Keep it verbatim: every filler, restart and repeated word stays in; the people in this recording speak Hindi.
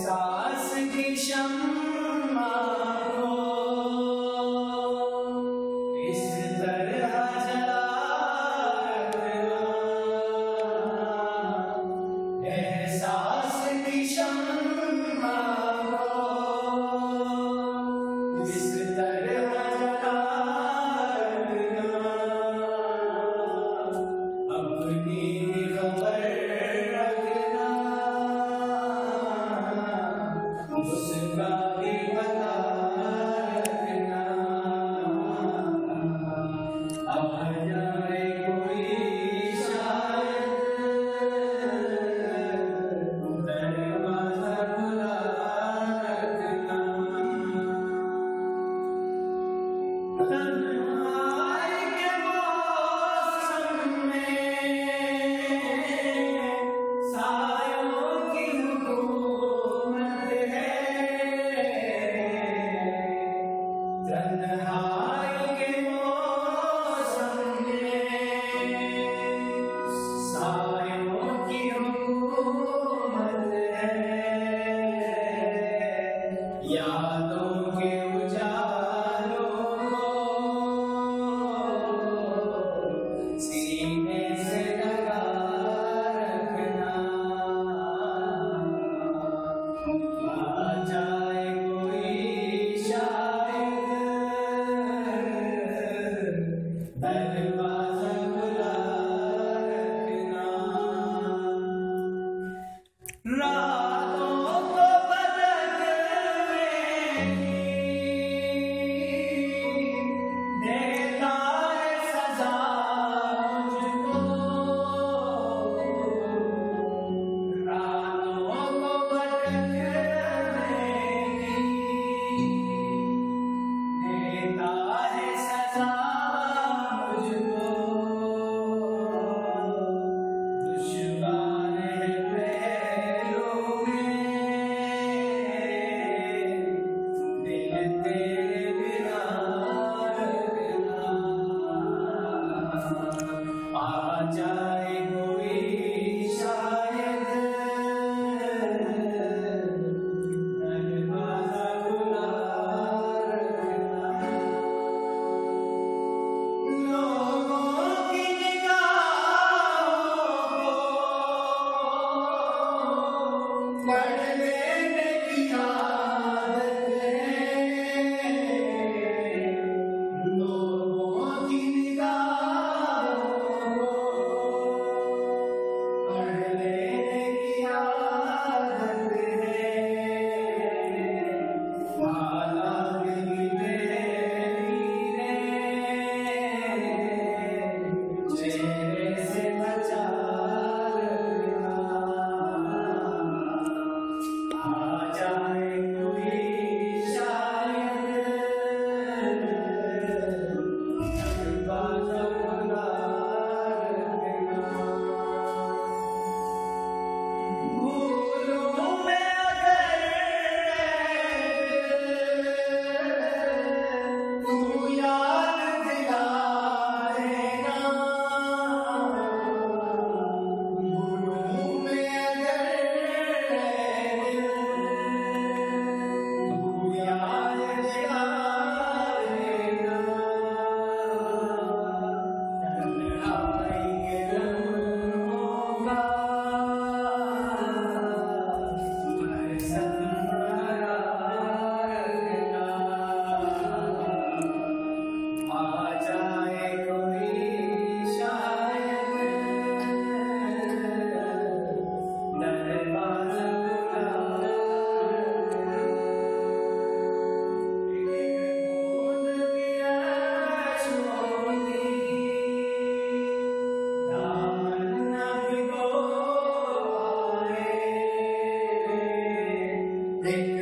एहसास की शम्मा को इस तरह जला रखना, एहसास की शम्मा को इस तरह जला रखना, अपनी खबर रखना, उसका भी पता रखना, आ जाए कोई शायद दरवाजा खुला रखना। तन्हाई के मौसम में सायों की हुकूमत है, तन्हाई के मौसम में सायों की हुकूमत है, यादों के उजालों को सीने से लगा रखना, आ जाए कोई शायद दरवाजा खुला रखना। रातों को बदलने देता है सजा मुझको, रातों को बदलने देता है सजा मुझको, दुश्मन है पहलू में दिल तेरे बिना रखना, आ जाए कोई शायद दरवाजा खुला रखना। लोगों की निगाहों को पढ़ लेने की आदत है, लोगों की निगाहों को पढ़ लेने की आदत है, हालात की तहरीरें चेहरे से बचा रखना, आ जाए कोई शायद दरवाजा खुला रखना। भूलों में अगर तू याद दिलाएगा, भूलों में अगर तू याद दिलाएगा, तन्हाई के लम्हों का मरसद भरा रखना, आ जाए कोई शायद दरवाजा खुला रखना। बूंद की आंसुओं की दामन न भिगोए, एक